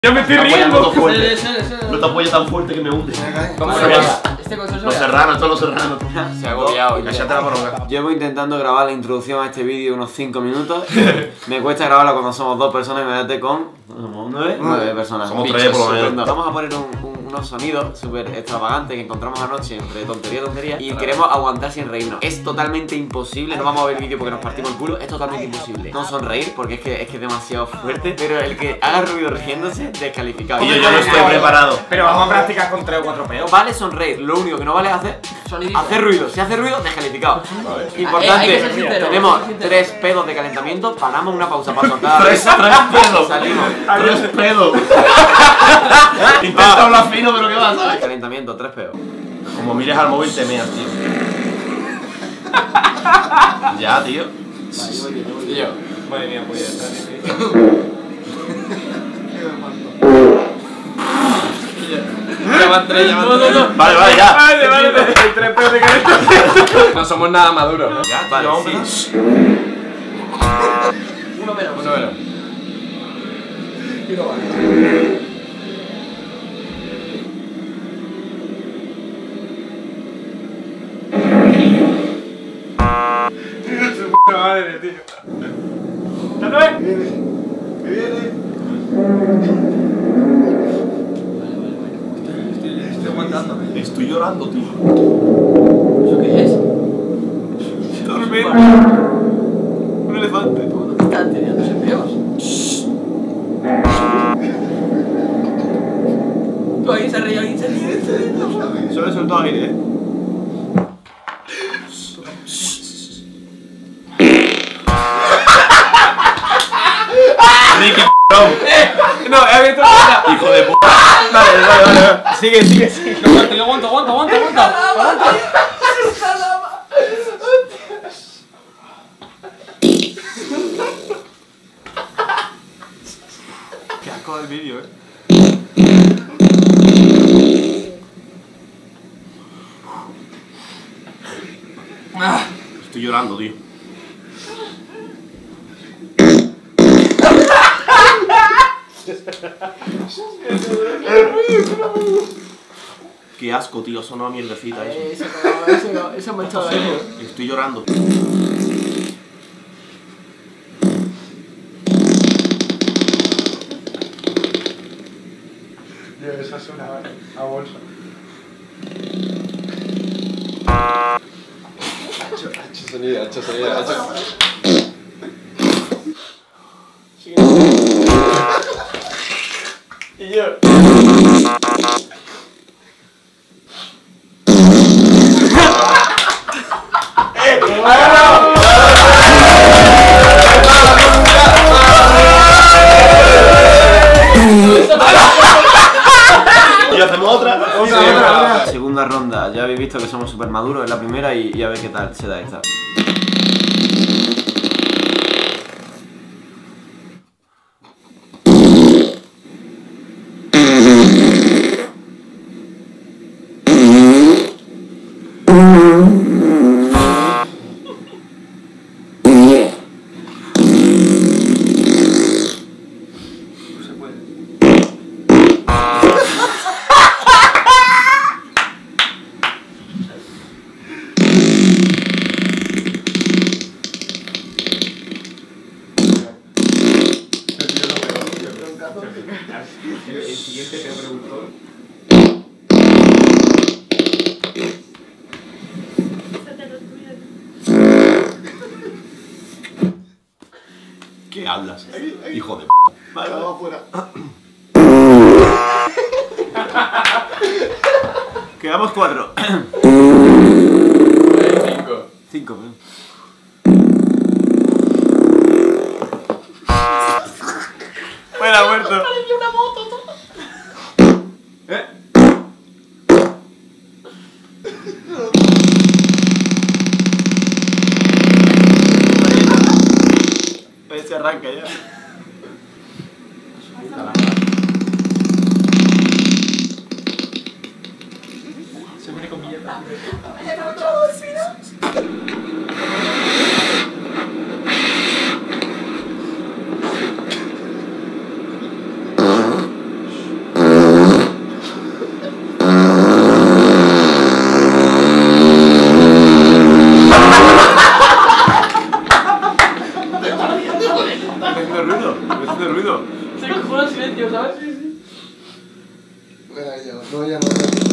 Yo me estoy riendo. No te apoyo tan fuerte que me hunde. ¿Cómo se llama? Este Los serranos, todos los serranos. Se ha agobiado. Cállate la boca. Llevo intentando grabar la introducción a este vídeo unos 5 minutos. Me cuesta grabarla cuando somos 2 personas y me date con... ¿Somos 9 personas. Somos 3 por lo menos. Vamos a poner unos sonidos súper extravagantes que encontramos anoche entre tontería y tontería y queremos aguantar sin reírnos. Es totalmente imposible, no vamos a ver el vídeo porque nos partimos el culo, es totalmente imposible. No sonreír porque es que es demasiado fuerte, pero el que haga ruido riéndose, descalificado. Y yo no estoy preparado. Pero vamos a practicar con 3 o 4 peos. Vale sonreír, lo único que no vale es hacer ruido. Si hace ruido, descalificado. Importante, tenemos 3 pedos de calentamiento, paramos una pausa para soltar. 3 pedos. Salimos. 3 pedos. Intenta hablar fino, pero ¿qué vas a saber? Calentamiento, 3 pedos. Como mires al móvil te meas, tío. Ya, tío. Tío. Madre mía, pues ya está. Ya van 3, ya van 3. Vale, vale, ya. Vale, hay 3 peos de calentamiento. No somos nada maduros, ¿no? Ya, Vale, vamos a sí. empezar. Uno menos. Madre, tío. ¿Ya no es? Estoy aguantando. Estoy llorando, tío. ¿Eso qué es? Un elefante. ¿Dónde están tirándose peos? Alguien se ríe, alguien se ríe. Solo he soltado aire, Ricky, No, he abierto la puerta. hijo de puta. Vale. Sigue. No, aguanta. Qué asco del vídeo, Estoy llorando, tío. Qué asco, tío, sonó a mierdecita eso. Eso me ha echado daño. Estoy llorando. Tío, esa suena a bolsa. Ha hecho sonido. Y yo. Y hacemos otra. Segunda ronda, ya habéis visto que somos súper maduros en la primera y a ver qué tal se da esta. El siguiente peo productor. ¿Qué hablas? Hijo de p. Vale, vamos afuera. Quedamos 4. 5. 5, Fuera, muerto. Parecía una moto. Se arranca ya. Se pone con mierda. rollo, ¿sabes? Sí, sí. No, ya no.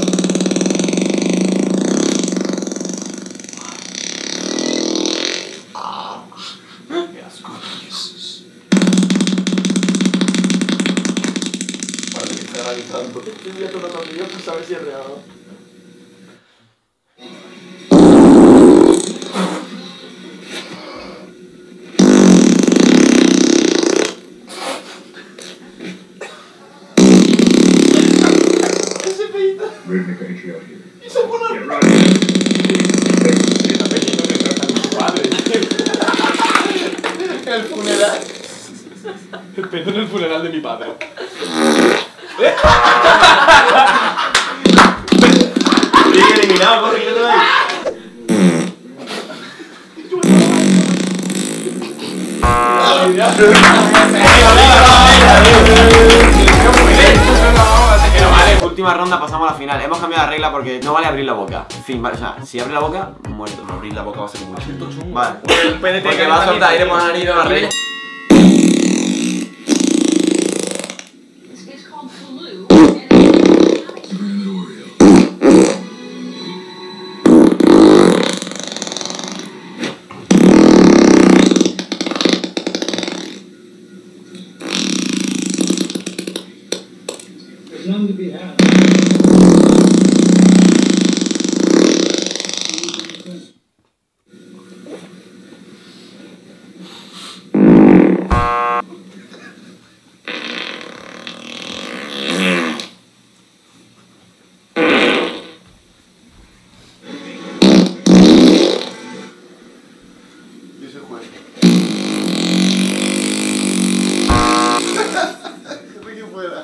Qué asco. Parece que está realizando. Estoy viendo los tornillos para saber si es real o no. Rhythmic ATL here. Y se pone. Get right. Está pequeño que trata con su padre. El funeral. El pedo en el funeral de mi padre. Bien eliminado, corre, que no hay. Pero vale, última ronda, pasamos a la final. Hemos cambiado la regla porque no vale abrir la boca. En fin, vale, o sea, si abre la boca, muerto. No abrir la boca va a ser mucho. Vale. Porque va a soltar aire por la nariz de la reina. It's called flu, and There's none to be had. Yo soy juez. Ricky fuera.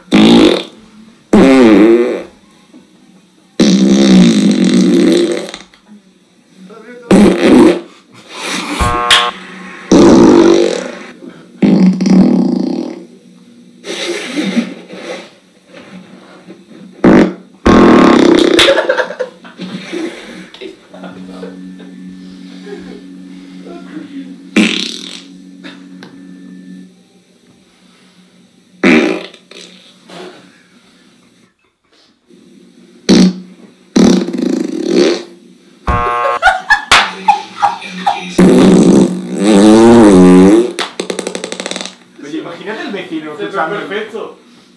Oye, imagínate el vecino escuchando. Perfecto.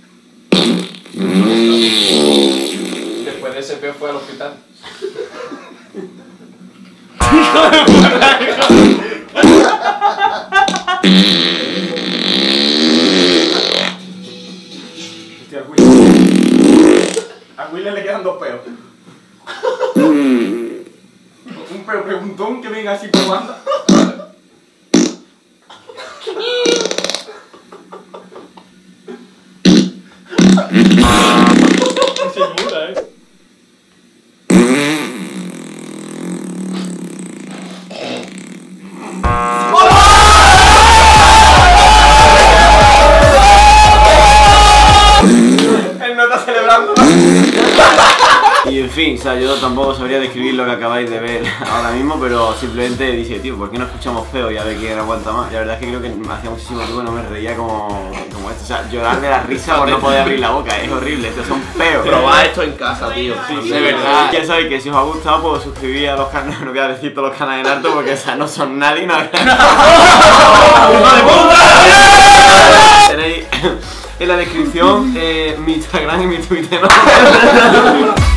Después de ese peo fue al hospital. Hostia, al Willy. A Willy le quedan 2 peos. Un peo preguntón que venga así por banda. Se muda, Él no está celebrando. Y en fin, o sea, yo tampoco sabría describir lo que acabáis de ver ahora mismo, pero simplemente dice, tío, ¿por qué no escuchamos feo y a ver quién aguanta más? Y la verdad es que creo que me hacía muchísimo tiempo que no me reía como esto. O sea, llorar de la risa por no poder abrir la boca, es horrible, estos son feos. Probad esto en casa, tío. De verdad, ya sabéis que si os ha gustado, pues suscribís a los canales, no voy a decir todos los canales en alto porque o sea, no son nadie, no. Tenéis en la descripción mi Instagram y mi Twitter, ¿no?